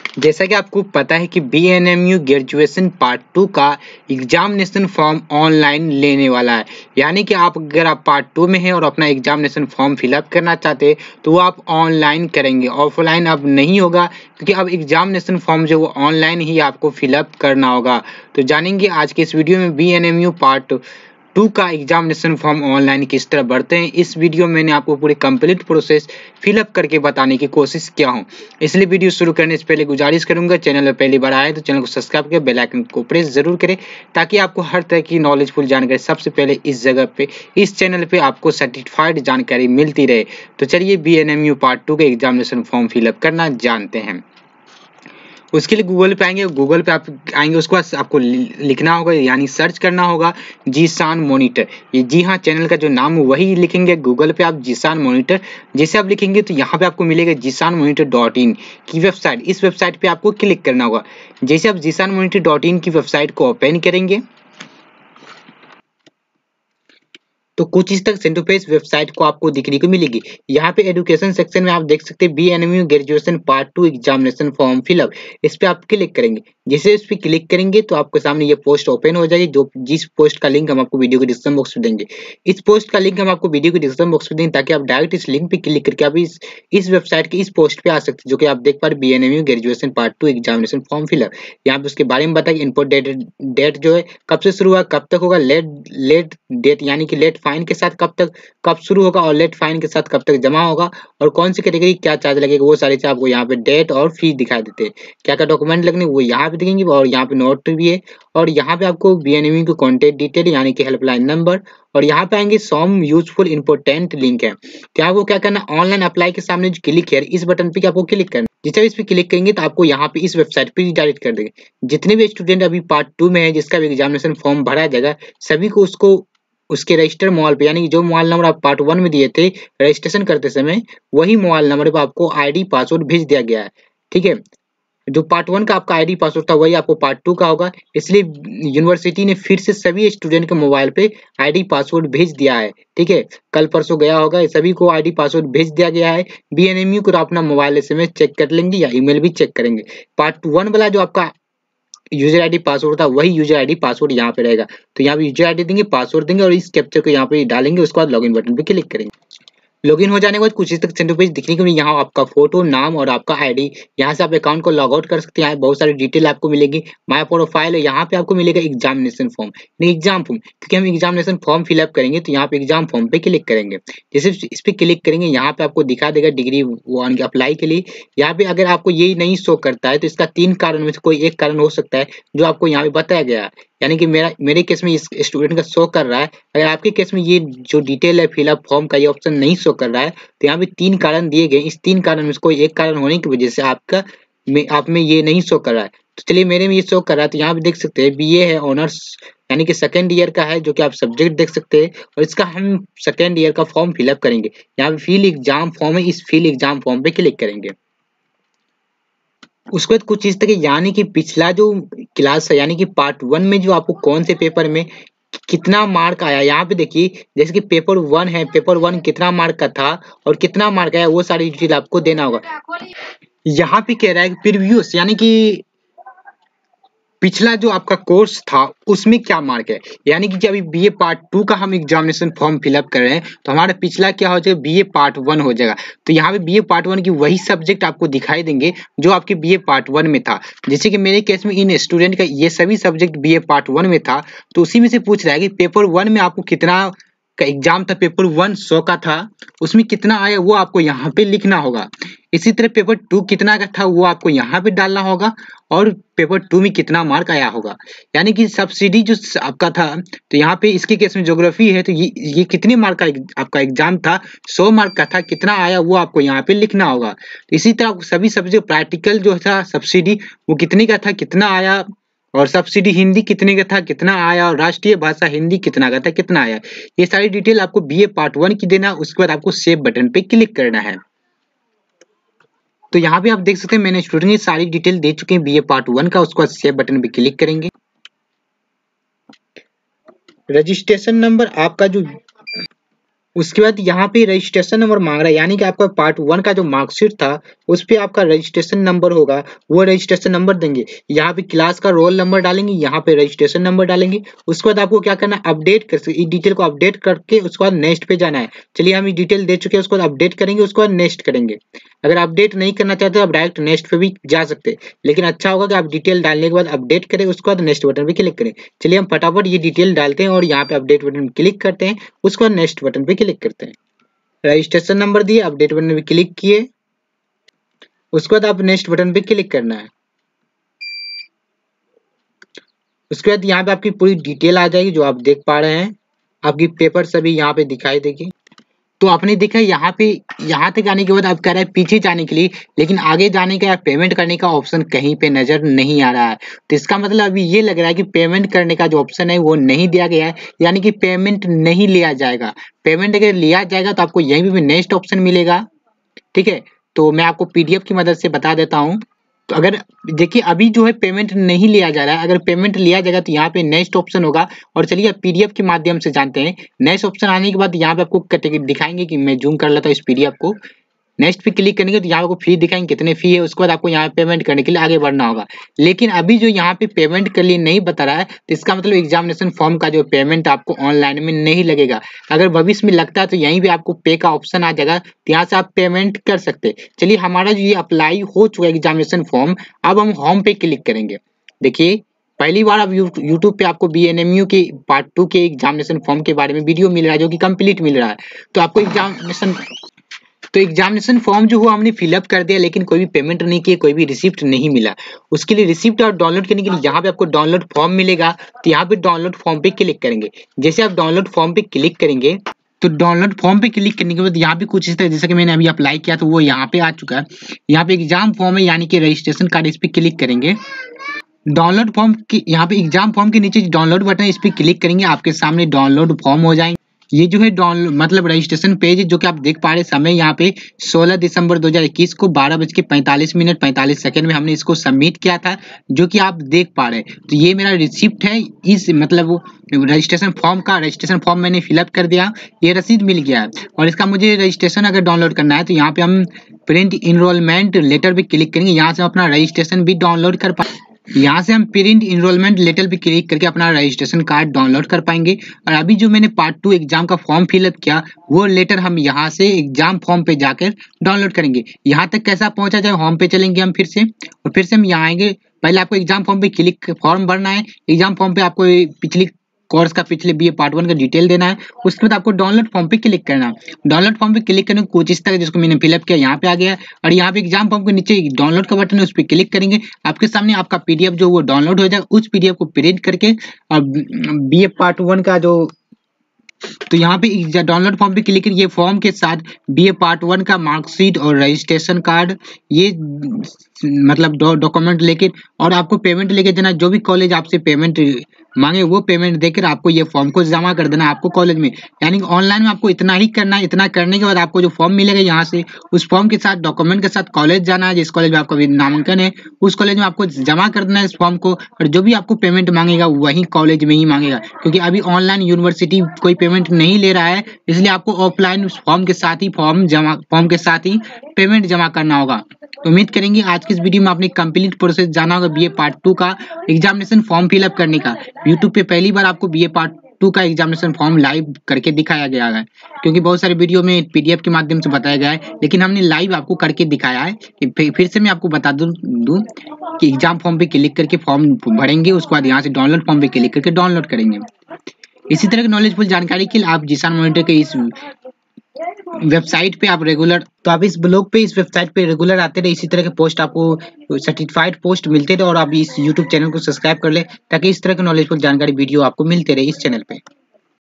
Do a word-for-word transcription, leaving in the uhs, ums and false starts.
जैसा कि आपको पता है कि B N M U graduation part two का एग्जामिनेशन फॉर्म ऑनलाइन लेने वाला है। यानी कि आप अगर आप पार्ट टू में हैं और अपना एग्जामिनेशन फॉर्म फिलअप करना चाहते हैं तो वो आप ऑनलाइन करेंगे, ऑफलाइन अब नहीं होगा, क्योंकि अब एग्जामिनेशन फॉर्म जो वो ऑनलाइन ही आपको फिलअप करना होगा। तो जानेंगे आज के इस वीडियो में B N M U part two का एग्जामिनेशन फॉर्म ऑनलाइन किस तरह भरते हैं। इस वीडियो में मैंने आपको पूरी कंप्लीट प्रोसेस फिलअप करके बताने की कोशिश किया हूं। इसलिए वीडियो शुरू करने से पहले गुजारिश करूंगा, चैनल पर पहली बार आए तो चैनल को सब्सक्राइब करके बेल आइकन को प्रेस जरूर करें, ताकि आपको हर तरह की नॉलेजफुल जानकारी सबसे पहले इस जगह पे इस चैनल पे आपको सर्टिफाइड जानकारी मिलती रहे। तो चलिए B N M U part two का एग्जामिनेशन फॉर्म फिलअप करना जानते हैं। उसके लिए गूगल पे आएंगे, गूगल पे आप आएंगे, उसके बाद आपको लिखना होगा यानी सर्च करना होगा जीशान मॉनिटर। ये जी हाँ, चैनल का जो नाम वही लिखेंगे गूगल पे आप, जीशान मॉनिटर। जैसे आप लिखेंगे तो यहाँ पे आपको मिलेगा जीशान मॉनिटर डॉट इन की वेबसाइट। इस वेबसाइट पे आपको क्लिक करना होगा। जैसे आप जीशान मॉनिटर डॉट इन की वेबसाइट को ओपन करेंगे तो कुछ इस तक सेंटर पेज वेबसाइट को आपको दिखने को मिलेगी। यहाँ पे एजुकेशन सेक्शन में आप देख सकते हैं B N M U graduation part two examination form fill up. इस पे आप क्लिक करेंगे। जैसे इस पे क्लिक करेंगे तो आपके सामने ये पोस्ट ओपन हो जाएगी, जो जिस पोस्ट का लिंक हम आपको वीडियो के डिस्क्रिप्शन बॉक्स में देंगे। इस पोस्ट का लिंक हम आपको वीडियो के डिस्क्रिप्शन बॉक्स में देंगे, ताकि आप डायरेक्ट इस लिंक पे क्लिक करके आप इस इस वेबसाइट के इस पोस्ट पे आ सकते हैं, जो कि आप देख पा रहे B N M U graduation part two examination form fill up. यहाँ पे उसके बारे में बताइए, इनपुट डेट डेट जो है कब से शुरू हुआ कब तक होगा, लेट लेट डेट यानी कि लेट फाइन के साथ कब तक कब शुरू होगा और लेट फाइन के साथ कब तक जमा होगा, और कौन सी कैटेगरी क्या चार्ज लगेगा, वो सारी चीज आपको यहाँ पे डेट और फी दिखाई देते हैं। क्या क्या डॉक्यूमेंट लगने वो यहाँ पे दिखेंगे, और यहाँ पे नोट भी है। और यहाँ पे आपको बी एन एम यू की कॉन्टेक्ट डिटेल यानी कि हेल्पलाइन नंबर, और यहाँ पे आएंगे सॉम यूजफुल इंपोर्टेंट लिंक है। तो आपको क्या करना, ऑनलाइन अप्लाई के सामने जो क्लिक है इस बटन पे आपको क्लिक करना। जिस इस पे क्लिक करेंगे तो आपको यहाँ पे इस वेबसाइट पे डायरेक्ट कर देंगे। जितने भी स्टूडेंट अभी पार्ट टू में है जिसका भी एग्जामिनेशन फॉर्म भरा जाएगा, सभी को उसको उसके रजिस्टर मोबाइल पे यानी कि जो मोबाइल नंबर आप पार्ट वन में दिए थे रजिस्ट्रेशन करते समय, वही मोबाइल नंबर पे आपको आईडी पासवर्ड भेज दिया गया है। ठीक है, जो पार्ट वन का आपका आईडी पासवर्ड था वही आपको पार्ट टू का होगा। इसलिए यूनिवर्सिटी ने फिर से सभी स्टूडेंट के मोबाइल पे आईडी पासवर्ड भेज दिया है। ठीक है, कल परसों गया होगा, सभी को आईडी पासवर्ड भेज दिया गया है। बी एन एम यू को अपना मोबाइल एसएमएस चेक कर लेंगे या ईमेल भी चेक करेंगे। पार्ट वन वाला जो आपका यूजर आईडी पासवर्ड था वही यूजर आईडी पासवर्ड यहाँ पे रहेगा। तो यहाँ पे यूजर आईडी देंगे, पासवर्ड देंगे और इस कैप्चर को यहाँ पे डालेंगे। उसके बाद लॉगिन बटन पे क्लिक करेंगे। लॉगिन हो जाने के बाद कुछ इस तक सेंटर पेज दिखने को मिलेगा। यहाँ आपका फोटो, नाम और आपका आईडी। यहाँ से आप अकाउंट को लॉग आउट कर सकते हैं। यहाँ बहुत सारी डिटेल आपको मिलेगी। माय प्रोफाइल है, यहाँ पे आपको मिलेगा एग्जामिनेशन फॉर्म, नहीं एग्जाम फॉर्म, क्योंकि हम एग्जामिनेशन फॉर्म फिलअप करेंगे तो यहाँ पे एग्जाम फॉर्म पे क्लिक करेंगे। जैसे इस पे क्लिक करेंगे यहाँ पे आपको दिखा देगा डिग्री वन के अप्लाई के लिए। यहाँ पे अगर आपको ये नहीं शो करता है तो इसका तीन कारण में से कोई एक कारण हो सकता है जो आपको यहाँ पे बताया गया है। यानी कि मेरा मेरे केस में इस स्टूडेंट का शो कर रहा है। अगर आपके केस में ये जो डिटेल है फिलअप फॉर्म का ये ऑप्शन नहीं शो कर रहा है तो यहाँ पे तीन कारण दिए गए। इस तीन कारण में से कोई एक कारण होने की वजह से आपका में आप में ये नहीं शो कर रहा है। तो चलिए मेरे में ये शो कर रहा है, तो यहाँ पे देख सकते हैं बीए है ऑनर्स यानी कि सेकेंड ईयर का है, जो कि आप सब्जेक्ट देख सकते हैं। और इसका हम सेकेंड ईयर का फॉर्म फिलअप करेंगे। यहाँ पे फिल एग्जाम फॉर्म है, इस फिल एग्जाम फॉर्म पे क्लिक करेंगे। उसके बाद कुछ इस तरह यानी कि पिछला जो क्लास है यानी कि पार्ट वन में जो आपको कौन से पेपर में कितना मार्क आया, यहाँ पे देखिए जैसे कि पेपर वन है, पेपर वन कितना मार्क का था और कितना मार्क आया वो सारी डिटेल आपको देना होगा। यहाँ पे कह रहा है कि प्रीवियस यानी कि पिछला जो आपका कोर्स था उसमें क्या मार्क है। यानी कि जब बीए पार्ट टू का हम एग्जामिनेशन फॉर्म फिलअप कर रहे हैं तो हमारा पिछला क्या हो जाएगा, बीए पार्ट वन हो जाएगा। तो यहाँ पे बीए पार्ट वन की वही सब्जेक्ट आपको दिखाई देंगे जो आपके बीए पार्ट वन में था। जैसे कि मेरे केस में इन स्टूडेंट का ये सभी सब्जेक्ट बीए पार्ट वन में था, तो उसी में से पूछ रहा है कि पेपर वन में आपको कितना का एग्जाम था, पेपर वन सौ का था, उसमें कितना आया वो आपको यहाँ पे लिखना होगा। इसी तरह पेपर टू कितना का था वो आपको यहाँ पे डालना होगा, और पेपर टू में कितना मार्क आया होगा। यानी कि सब्सिडी जो आपका था, तो यहाँ पे इसके केस में ज्योग्राफी है, तो ये ये कितने मार्क का आपका एग्जाम था, सौ मार्क का था, कितना आया वो आपको यहाँ पे लिखना होगा। तो इसी तरह सभी सब्जेक्ट प्रैक्टिकल जो था सब्सिडी वो कितने का था, कितना आया, और सब्सिडी हिंदी कितने का था, कितना आया, और राष्ट्रीय भाषा हिंदी कितना का था, कितना आया। ये सारी डिटेल आपको बीए पार्ट वन की देना। उसके बाद आपको सेव बटन पे क्लिक करना है। तो यहाँ पे आप देख सकते हैं मैंने स्टूडेंट की सारी डिटेल दे चुके हैं बीए पार्ट वन का। उसके बाद सेव बटन पे क्लिक करेंगे। रजिस्ट्रेशन नंबर आपका जो उसके बाद यहाँ पे रजिस्ट्रेशन नंबर मांग रहा है, यानी कि आपका पार्ट वन का जो मार्कशीट था उस पे आपका रजिस्ट्रेशन नंबर होगा, वो रजिस्ट्रेशन नंबर देंगे। यहाँ पे क्लास का रोल नंबर डालेंगे, यहाँ पे रजिस्ट्रेशन नंबर डालेंगे। उसके बाद आपको क्या करना है, अपडेट कर इस डिटेल को अपडेट करके उसके बाद नेक्स्ट पे जाना है। चलिए हम ये डिटेल दे चुके हैं, उसको अपडेट करेंगे, उसके बाद नेक्स्ट करेंगे। अगर अपडेट नहीं करना चाहते तो आप डायरेक्ट नेक्स्ट पे भी जा सकते हैं, लेकिन अच्छा होगा कि आप डिटेल डालने के बाद अपडेट करें, उसके बाद नेक्स्ट बटन पे क्लिक करें। चलिए हम फटाफट ये डिटेल डालते हैं और यहाँ पे अपडेट बटन पे क्लिक करते हैं, उसके बाद नेक्स्ट बटन पे क्लिक करते हैं। रजिस्ट्रेशन नंबर दिए, अपडेट बटन पे क्लिक किए, उसके बाद आप नेक्स्ट बटन पे क्लिक करना है। उसके बाद यहाँ पे आपकी पूरी डिटेल आ जाएगी जो आप देख पा रहे हैं, आपकी पेपर सभी यहाँ पे दिखाई देगी। तो आपने देखा यहाँ पे, यहाँ तक आने के बाद आप कह रहे हैं पीछे जाने के लिए, लेकिन आगे जाने का या पेमेंट करने का ऑप्शन कहीं पे नजर नहीं आ रहा है। तो इसका मतलब अभी ये लग रहा है कि पेमेंट करने का जो ऑप्शन है वो नहीं दिया गया है, यानी कि पेमेंट नहीं लिया जाएगा। पेमेंट अगर लिया जाएगा तो आपको यहीं पे नेक्स्ट ऑप्शन मिलेगा, ठीक है। तो मैं आपको पीडीएफ की मदद से बता देता हूँ। तो अगर देखिए अभी जो है पेमेंट नहीं लिया जा रहा है, अगर पेमेंट लिया जाएगा तो यहाँ पे नेक्स्ट ऑप्शन होगा। और चलिए पीडीएफ के माध्यम से जानते हैं। नेक्स्ट ऑप्शन आने के बाद यहाँ पे आपको कैटेगरी दिखाएंगे, कि मैं जूम कर लेता हूँ इस पीडीएफ को। नेक्स्ट पे क्लिक करेंगे तो यहाँ आपको फी दिखाएंगे कितने फी है, उसके बाद आपको यहाँ पेमेंट करने के लिए आगे बढ़ना होगा। लेकिन अभी जो यहाँ पे पेमेंट के लिए नहीं बता रहा है, तो इसका मतलब एग्जामिनेशन फॉर्म का जो पेमेंट आपको ऑनलाइन में नहीं लगेगा। अगर भविष्य में लगता है तो यहीं पे आपको पे का ऑप्शन आ जाएगा, तो यहाँ से आप पेमेंट कर सकते। चलिए हमारा जो ये अप्लाई हो चुका है एग्जामिनेशन फॉर्म, अब हम होम पे क्लिक करेंगे। देखिए पहली बार अब यूट्यूब पे आपको बी एन एम यू के पार्ट टू के एग्जामिनेशन फॉर्म के बारे में वीडियो मिल रहा है, जो कि कंप्लीट मिल रहा है। तो आपको एग्जामिनेशन तो एग्जामिनेशन फॉर्म जो हुआ हमने फिलअप कर दिया, लेकिन कोई भी पेमेंट नहीं किया, कोई भी रिसिप्ट नहीं मिला। उसके लिए रिसिप्ट और डाउनलोड करने के लिए यहाँ पे आपको डाउनलोड फॉर्म मिलेगा, तो यहाँ पे डाउनलोड फॉर्म पे क्लिक करेंगे। जैसे आप डाउनलोड फॉर्म पे क्लिक करेंगे तो डाउनलोड फॉर्म पे क्लिक करने के बाद यहाँ पे कुछ इस तरह, जैसे कि मैंने अभी अप्लाई किया तो वो यहाँ पे आ चुका है। यहाँ पे एग्जाम फॉर्म है, यानी कि रजिस्ट्रेशन कार्ड, इस पे क्लिक करेंगे। डाउनलोड फॉर्म के यहाँ पे एग्जाम फॉर्म के नीचे डाउनलोड बटन है, इस पे क्लिक करेंगे, आपके सामने डाउनलोड फॉर्म हो जाएंगे। ये जो है डाउनलोड मतलब रजिस्ट्रेशन पेज जो कि आप देख पा रहे हैं, समय यहाँ पे सोलह दिसंबर दो हज़ार इक्कीस को बारह बज के पैंतालीस मिनट पैंतालीस सेकंड में हमने इसको सबमिट किया था, जो कि आप देख पा रहे हैं। तो ये मेरा रिसिप्ट है, इस मतलब रजिस्ट्रेशन फॉर्म का। रजिस्ट्रेशन फॉर्म मैंने फिलअप कर दिया, ये रसीद मिल गया है। और इसका मुझे रजिस्ट्रेशन अगर डाउनलोड करना है तो यहाँ पे हम प्रिंट इनरोलमेंट लेटर पे क्लिक करेंगे, यहाँ से हम अपना रजिस्ट्रेशन भी डाउनलोड कर पाए। यहाँ से हम प्रिंट इनरोलमेंट लेटर पे क्लिक करके अपना रजिस्ट्रेशन कार्ड डाउनलोड कर पाएंगे। और अभी जो मैंने पार्ट टू एग्जाम का फॉर्म फिलअप किया, वो लेटर हम यहाँ से एग्जाम फॉर्म पे जाकर डाउनलोड करेंगे। यहाँ तक कैसा पहुंचा जाए, होम पे चलेंगे हम फिर से, और फिर से हम यहाँ आएंगे। पहले आपको एग्जाम फॉर्म पे क्लिक फॉर्म भरना है। एग्जाम फॉर्म पे आपको पिछली कोर्स का पिछले बी ए पार्ट वन का डिटेल देना है। उसके बाद आपको डाउनलोड फॉर्म पे क्लिक करना है। डाउनलोड फॉर्म पे क्लिक करने को कुछ इस तरह, जिसको मैंने फिलअप किया यहाँ पे आ गया। और यहाँ पे एग्जाम फॉर्म के नीचे डाउनलोड का बटन है, उस पर क्लिक करेंगे। आपके सामने आपका पीडीएफ जो वो डाउनलोड हो जाएगा। उस पीडीएफ को प्रिंट करके और बी ए पार्ट वन का जो, तो यहाँ पे डाउनलोड फॉर्म पे क्लिक करिए। फॉर्म के साथ बी ए पार्ट वन का मार्कशीट और रजिस्ट्रेशन कार्ड, ये मतलब डॉक्यूमेंट लेके, और आपको पेमेंट लेके देना। जो भी कॉलेज आपसे पेमेंट मांगे वो पेमेंट देकर आपको ये फॉर्म को जमा कर देना आपको कॉलेज में। यानी ऑनलाइन में आपको इतना ही करना है। इतना करने के बाद आपको जो फॉर्म मिलेगा यहाँ से, उस फॉर्म के साथ डॉक्यूमेंट के साथ कॉलेज जाना है, जिस कॉलेज में आपका नामांकन है उस कॉलेज में आपको जमा कर देना है इस फॉर्म को। और जो भी आपको पेमेंट मांगेगा वही कॉलेज में ही मांगेगा, क्योंकि अभी ऑनलाइन यूनिवर्सिटी कोई पेमेंट नहीं ले रहा है, इसलिए आपको ऑफलाइन फॉर्म के साथ ही फॉर्म जमा फॉर्म के साथ ही पेमेंट जमा करना होगा। तो उम्मीद करेंगे आज की इस वीडियो में आपने कंप्लीट प्रोसेस जाना होगा बी ए पार्ट टू का एग्जामिनेशन फॉर्म फिलअप करने का। यूट्यूब पे पहली बार आपको बी ए पार्ट टू का एग्जामिनेशन फॉर्म लाइव करके दिखाया गया है, क्योंकि बहुत सारे वीडियो में पीडीएफ के माध्यम से बताया गया है, लेकिन हमने लाइव आपको करके दिखाया है। कि फिर से मैं आपको बता दूं दूं कि एग्जाम फॉर्म पे क्लिक करके फॉर्म भरेंगे, उसके बाद यहाँ से डाउनलोड फॉर्म पे क्लिक करके डाउनलोड करेंगे। इसी तरह की नॉलेजफुल जानकारी के लिए आप जीशान मॉनिटर के इस वेबसाइट पे आप रेगुलर, तो आप इस ब्लॉग पे इस वेबसाइट पे रेगुलर आते रहे। इसी तरह के पोस्ट आपको सर्टिफाइड पोस्ट मिलते रहे, और आप इस यूट्यूब चैनल को सब्सक्राइब कर ले, ताकि इस तरह के नॉलेजफुल जानकारी वीडियो आपको मिलते रहे इस चैनल पे।